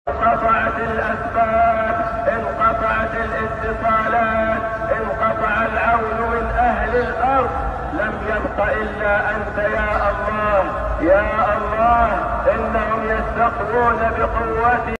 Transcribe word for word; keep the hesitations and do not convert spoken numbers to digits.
انقطعت الأسباب، انقطعت الاتصالات، انقطع العون من أهل الأرض، لم يبق إلا أنت يا الله. يا الله إنهم يستقوون بقوتك.